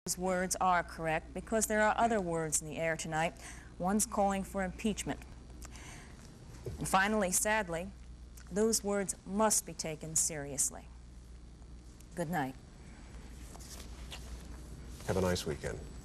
Those words are correct because there are other words in the air tonight. One's calling for impeachment. And finally, sadly, those words must be taken seriously. Good night. Have a nice weekend.